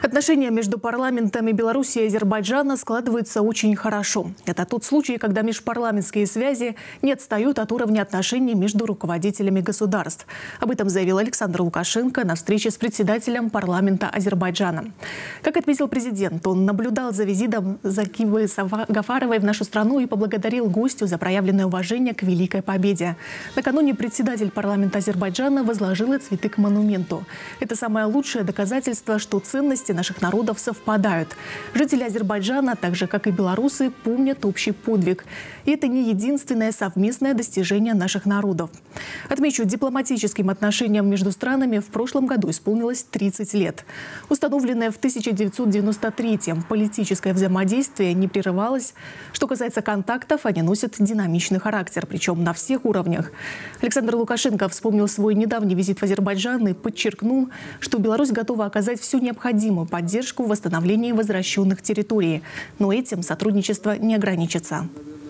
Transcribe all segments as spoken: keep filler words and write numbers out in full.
Отношения между парламентами Беларуси и Азербайджана складываются очень хорошо. Это тот случай, когда межпарламентские связи не отстают от уровня отношений между руководителями государств. Об этом заявил Александр Лукашенко на встрече с председателем парламента Азербайджана. Как отметил президент, он наблюдал за визитом Закибы Гафаровой в нашу страну и поблагодарил гостю за проявленное уважение к Великой Победе. Накануне председатель парламента Азербайджана возложил цветы к монументу. Это самое лучшее доказательство, что ценности наших народов совпадают. Жители Азербайджана, так же как и белорусы, помнят общий подвиг. И это не единственное совместное достижение наших народов. Отмечу, дипломатическим отношениям между странами в прошлом году исполнилось тридцать лет. Установленное в тысяча девятьсот девяносто третьем политическое взаимодействие не прерывалось. Что касается контактов, они носят динамичный характер, причем на всех уровнях. Александр Лукашенко вспомнил свой недавний визит в Азербайджан и подчеркнул, что Беларусь готова оказать всю необходимую поддержку в восстановлении возвращенных территорий. Но этим сотрудничество не ограничится.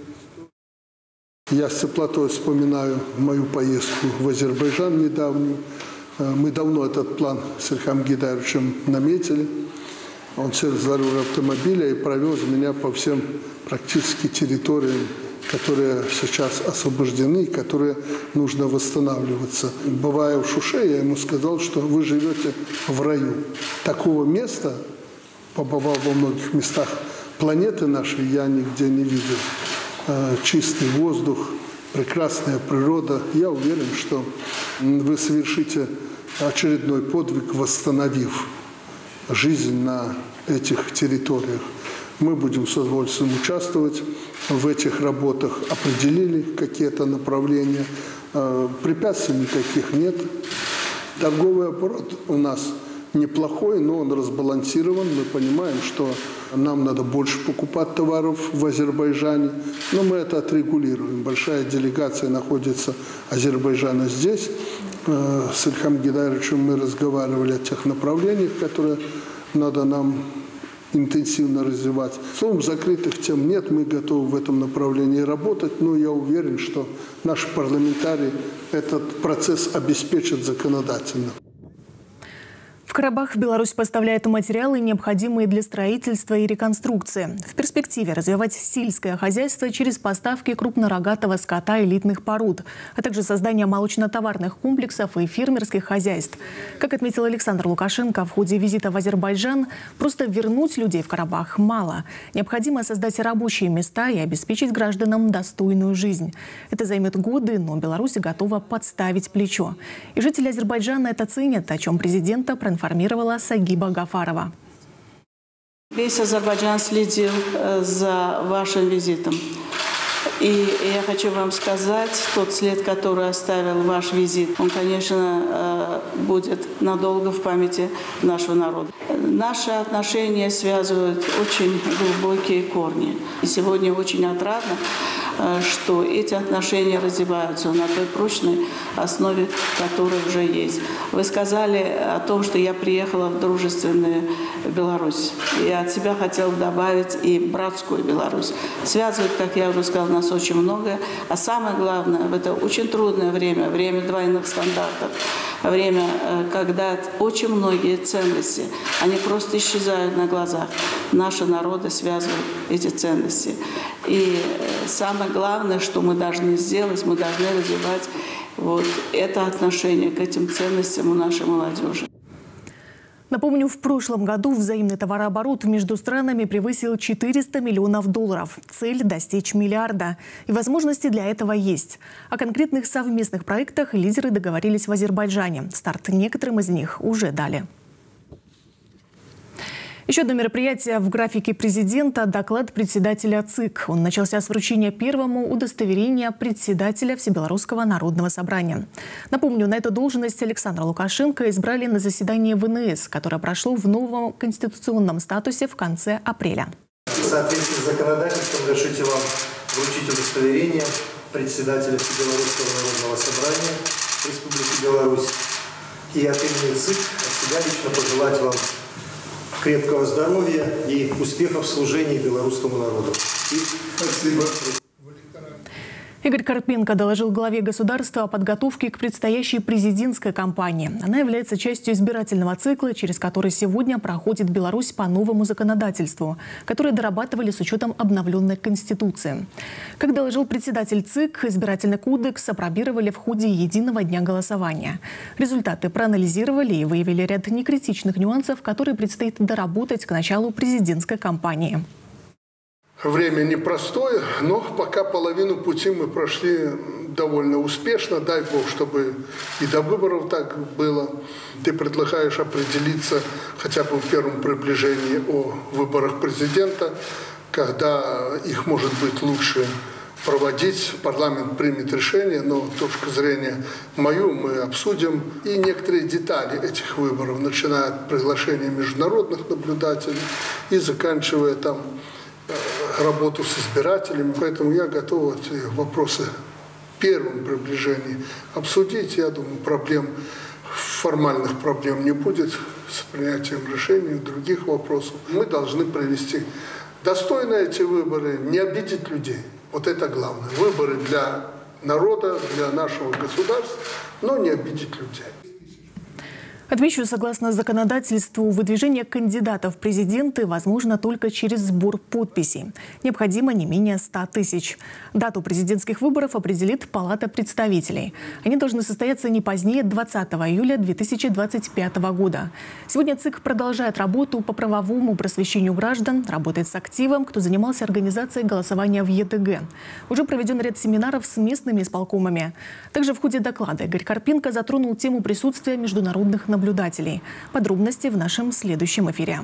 Я с теплотой вспоминаю мою поездку в Азербайджан недавнюю. Мы давно этот план с Ильхамом Гейдаровичем наметили. Он сел за руль автомобиля и провез меня по всем практически территориям, которые сейчас освобождены, которые нужно восстанавливаться. Бывая в Шуше, я ему сказал, что вы живете в раю. Такого места, побывал во многих местах планеты нашей, я нигде не видел. Чистый воздух, прекрасная природа. Я уверен, что вы совершите очередной подвиг, восстановив жизнь на этих территориях. Мы будем с удовольствием участвовать в этих работах. Определили какие-то направления. Препятствий никаких нет. Торговый оборот у нас неплохой, но он разбалансирован. Мы понимаем, что нам надо больше покупать товаров в Азербайджане. Но мы это отрегулируем. Большая делегация находится Азербайджана здесь. С Ильхамом Гейдаровичем мы разговаривали о тех направлениях, которые надо нам интенсивно развивать. Словом, закрытых тем нет, мы готовы в этом направлении работать, но я уверен, что наши парламентарии этот процесс обеспечат законодательно. В Карабах Беларусь поставляет материалы, необходимые для строительства и реконструкции. В перспективе развивать сельское хозяйство через поставки крупнорогатого скота элитных пород, а также создание молочно-товарных комплексов и фермерских хозяйств. Как отметил Александр Лукашенко в ходе визита в Азербайджан, просто вернуть людей в Карабах мало. Необходимо создать рабочие места и обеспечить гражданам достойную жизнь. Это займет годы, но Беларусь готова подставить плечо. И жители Азербайджана это ценят, о чем президента проинформировали. информировала Сагиба Гафарова. Весь Азербайджан следил за вашим визитом. И я хочу вам сказать, тот след, который оставил ваш визит, он, конечно, будет надолго в памяти нашего народа. Наши отношения связывают очень глубокие корни. И сегодня очень отрадно, что эти отношения развиваются на той прочной основе, которая уже есть. Вы сказали о том, что я приехала в дружественную Беларусь. Я от себя хотела добавить и братскую Беларусь. Связывает, как я уже сказала, нас очень многое. А самое главное, в это очень трудное время, время двойных стандартов, время, когда очень многие ценности, они просто исчезают на глазах. Наши народы связывают эти ценности. И самое главное, что мы должны сделать, мы должны развивать вот это отношение к этим ценностям у нашей молодежи. Напомню, в прошлом году взаимный товарооборот между странами превысил четыреста миллионов долларов. Цель – достичь миллиарда. И возможности для этого есть. О конкретных совместных проектах лидеры договорились в Азербайджане. Старт некоторым из них уже дали. Еще одно мероприятие в графике президента – доклад председателя ЦИК. Он начался с вручения первому удостоверения председателя Всебелорусского народного собрания. Напомню, на эту должность Александра Лукашенко избрали на заседании ВНС, которое прошло в новом конституционном статусе в конце апреля. В соответствии с законодательством разрешите вам вручить удостоверение председателя Всебелорусского народного собрания Республики Беларусь. И от имени ЦИК от себя лично пожелать вам крепкого здоровья и успехов в служении белорусскому народу. И... Спасибо. Игорь Карпенко доложил главе государства о подготовке к предстоящей президентской кампании. Она является частью избирательного цикла, через который сегодня проходит Беларусь по новому законодательству, которое дорабатывали с учетом обновленной Конституции. Как доложил председатель ЦИК, избирательный кодекс апробировали в ходе единого дня голосования. Результаты проанализировали и выявили ряд некритичных нюансов, которые предстоит доработать к началу президентской кампании. Время непростое, но пока половину пути мы прошли довольно успешно. Дай Бог, чтобы и до выборов так было. Ты предлагаешь определиться хотя бы в первом приближении о выборах президента, когда их может быть лучше проводить. Парламент примет решение, но точку зрения мою мы обсудим. И некоторые детали этих выборов, начиная от приглашения международных наблюдателей и заканчивая там работу с избирателями, поэтому я готов эти вопросы в первом приближении обсудить. Я думаю, проблем, формальных проблем не будет с принятием решений, других вопросов. Мы должны провести достойно эти выборы, не обидеть людей. Вот это главное. Выборы для народа, для нашего государства, но не обидеть людей. Отмечу, согласно законодательству, выдвижение кандидатов в президенты возможно только через сбор подписей. Необходимо не менее ста тысяч. Дату президентских выборов определит Палата представителей. Они должны состояться не позднее двадцатого июля две тысячи двадцать пятого года. Сегодня ЦИК продолжает работу по правовому просвещению граждан, работает с активом, кто занимался организацией голосования в ЕТГ. Уже проведен ряд семинаров с местными исполкомами. Также в ходе доклада Игорь Карпенко затронул тему присутствия международных наблюдателей. Подробности в нашем следующем эфире.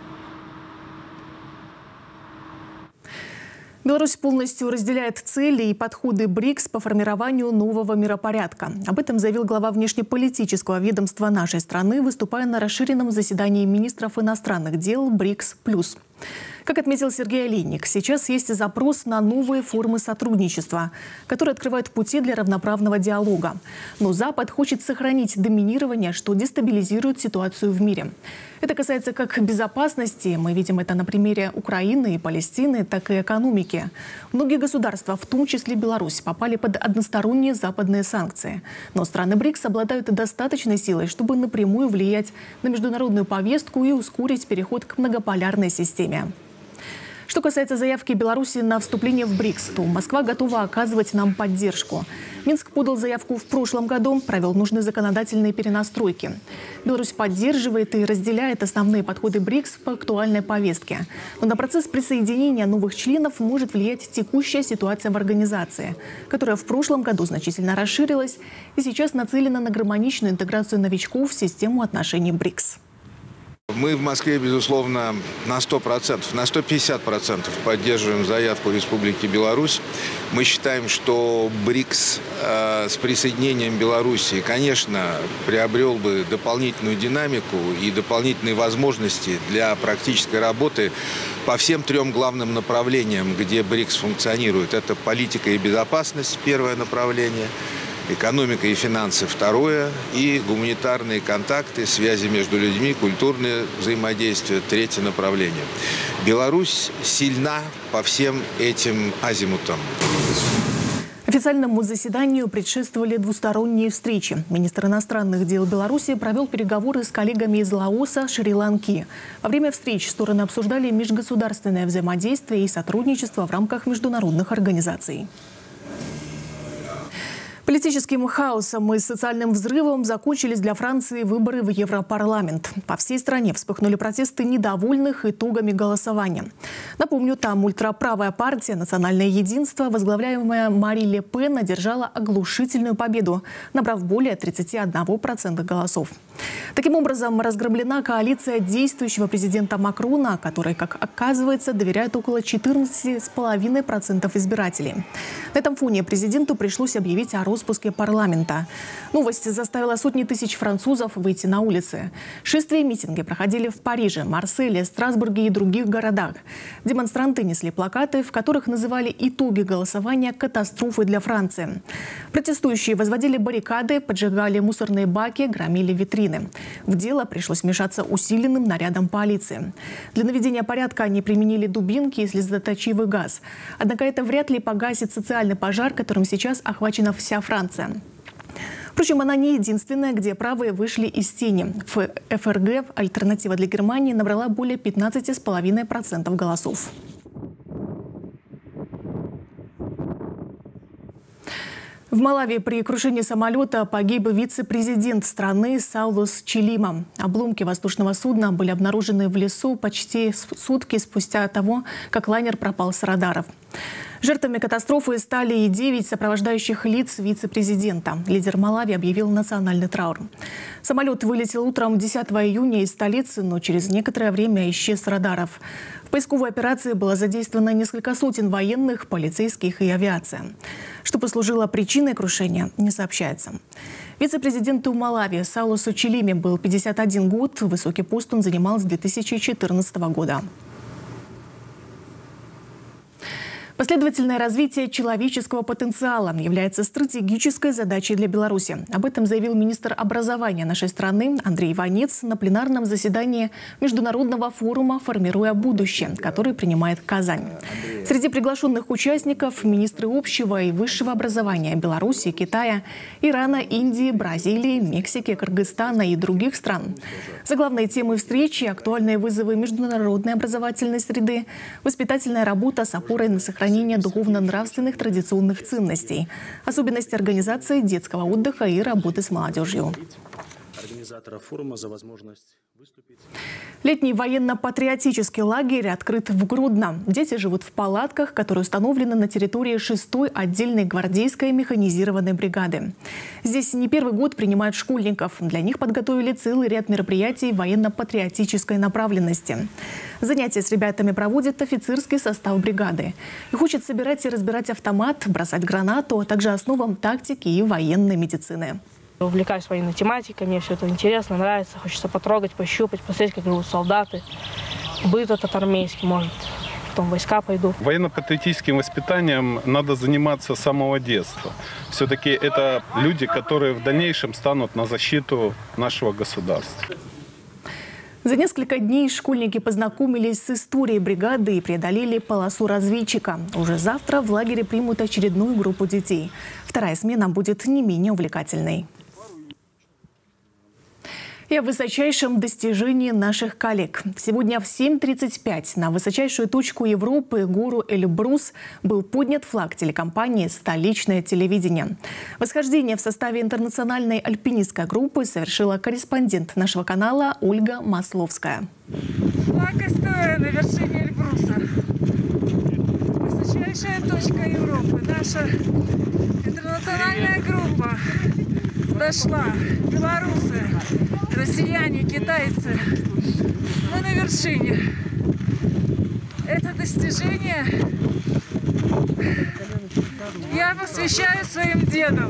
Беларусь полностью разделяет цели и подходы БРИКС по формированию нового миропорядка. Об этом заявил глава внешнеполитического ведомства нашей страны, выступая на расширенном заседании министров иностранных дел БРИКС+. Как отметил Сергей Олейник, сейчас есть запрос на новые формы сотрудничества, которые открывают пути для равноправного диалога. Но Запад хочет сохранить доминирование, что дестабилизирует ситуацию в мире. Это касается как безопасности, мы видим это на примере Украины и Палестины, так и экономики. Многие государства, в том числе Беларусь, попали под односторонние западные санкции. Но страны БРИКС обладают достаточной силой, чтобы напрямую влиять на международную повестку и ускорить переход к многополярной системе. Что касается заявки Беларуси на вступление в БРИКС, то Москва готова оказывать нам поддержку. Минск подал заявку в прошлом году, провел нужные законодательные перенастройки. Беларусь поддерживает и разделяет основные подходы БРИКС по актуальной повестке. Но на процесс присоединения новых членов может влиять текущая ситуация в организации, которая в прошлом году значительно расширилась и сейчас нацелена на гармоничную интеграцию новичков в систему отношений БРИКС. Мы в Москве, безусловно, на сто процентов, на сто пятьдесят процентов поддерживаем заявку Республики Беларусь. Мы считаем, что БРИКС э, с присоединением Беларуси, конечно, приобрел бы дополнительную динамику и дополнительные возможности для практической работы по всем трем главным направлениям, где БРИКС функционирует. Это политика и безопасность, первое направление. Экономика и финансы – второе, и гуманитарные контакты, связи между людьми, культурное взаимодействие – третье направление. Беларусь сильна по всем этим азимутам. Официальному заседанию предшествовали двусторонние встречи. Министр иностранных дел Беларуси провел переговоры с коллегами из Лаоса, Шри-Ланки. Во время встреч стороны обсуждали межгосударственное взаимодействие и сотрудничество в рамках международных организаций. Политическим хаосом и социальным взрывом закончились для Франции выборы в Европарламент. По всей стране вспыхнули протесты недовольных итогами голосования. Напомню, там ультраправая партия «Национальное единство», возглавляемая Мари Ле Пен, одержала оглушительную победу, набрав более тридцати одного процента голосов. Таким образом, разгромлена коалиция действующего президента Макрона, которой, как оказывается, доверяют около четырнадцати целых пяти десятых процента избирателей. На этом фоне президенту пришлось объявить о росте распуске парламента. Новость заставила сотни тысяч французов выйти на улицы. Шествия и митинги проходили в Париже, Марселе, Страсбурге и других городах. Демонстранты несли плакаты, в которых называли итоги голосования катастрофой для Франции. Протестующие возводили баррикады, поджигали мусорные баки, громили витрины. В дело пришлось вмешаться усиленным нарядом полиции. Для наведения порядка они применили дубинки и слезоточивый газ. Однако это вряд ли погасит социальный пожар, которым сейчас охвачена вся Франция. Впрочем, она не единственная, где правые вышли из тени. В эф эр гэ «Альтернатива для Германии» набрала более пятнадцати с половиной процентов голосов. В Малави при крушении самолета погиб вице-президент страны Саулус Чилима. Обломки воздушного судна были обнаружены в лесу почти сутки спустя того, как лайнер пропал с радаров. Жертвами катастрофы стали и девять сопровождающих лиц вице-президента. Лидер Малави объявил национальный траур. Самолет вылетел утром десятого июня из столицы, но через некоторое время исчез с радаров. В поисковой операции было задействовано несколько сотен военных, полицейских и авиация. Что послужило причиной крушения, не сообщается. Вице-президенту Малави Саулусу Чилиме был пятьдесят один год. Высокий пост он занимал с две тысячи четырнадцатого года. Последовательное развитие человеческого потенциала является стратегической задачей для Беларуси. Об этом заявил министр образования нашей страны Андрей Иванец на пленарном заседании Международного форума «Формируя будущее», который принимает Казань. Среди приглашенных участников министры общего и высшего образования Беларуси, Китая, Ирана, Индии, Бразилии, Мексики, Кыргызстана и других стран. Заглавные темы встречи – актуальные вызовы международной образовательной среды, воспитательная работа с опорой на сохранение духовно-нравственных традиционных ценностей, особенности организации детского отдыха и работы с молодежью. Организатора форума за возможность выступить. Летний военно-патриотический лагерь открыт в Гродно. Дети живут в палатках, которые установлены на территории шестой отдельной гвардейской механизированной бригады. Здесь не первый год принимают школьников. Для них подготовили целый ряд мероприятий военно-патриотической направленности. Занятия с ребятами проводит офицерский состав бригады. Их учат собирать и разбирать автомат, бросать гранату, а также основам тактики и военной медицины. Увлекаюсь военной тематикой, мне все это интересно, нравится. Хочется потрогать, пощупать, посмотреть, как живут солдаты. Быт этот армейский, может, потом в войска пойду. Военно-патриотическим воспитанием надо заниматься с самого детства. Все-таки это люди, которые в дальнейшем станут на защиту нашего государства. За несколько дней школьники познакомились с историей бригады и преодолели полосу разведчика. Уже завтра в лагере примут очередную группу детей. Вторая смена будет не менее увлекательной. И о высочайшем достижении наших коллег. Сегодня в семь тридцать пять на высочайшую точку Европы, гору Эльбрус, был поднят флаг телекомпании «Столичное телевидение». Восхождение в составе интернациональной альпинистской группы совершила корреспондент нашего канала Ольга Масловская. Флаг стоя на вершине Эльбруса. Высочайшая точка Европы. Наша интернациональная группа дошла. Белорусы, россияне, китайцы. Мы на вершине. Это достижение я посвящаю своим дедам,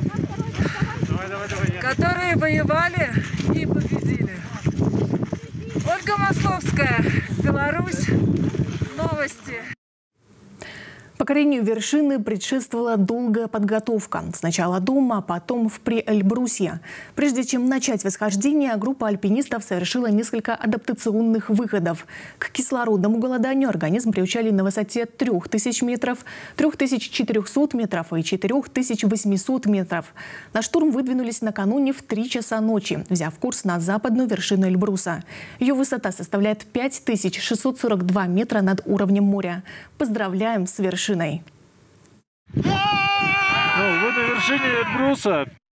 которые воевали и победили. Ольга Масловская, Беларусь, новости. Покорению вершины предшествовала долгая подготовка. Сначала дома, а потом в Приэльбрусье. Прежде чем начать восхождение, группа альпинистов совершила несколько адаптационных выходов. К кислородному голоданию организм приучали на высоте трёх тысяч метров, трёх тысяч четырёхсот метров и четырёх тысяч восьмисот метров. На штурм выдвинулись накануне в три часа ночи, взяв курс на западную вершину Эльбруса. Ее высота составляет пять тысяч шестьсот сорок два метра над уровнем моря. Поздравляем с вершиной. Ну, вы на вершине Эльбруса.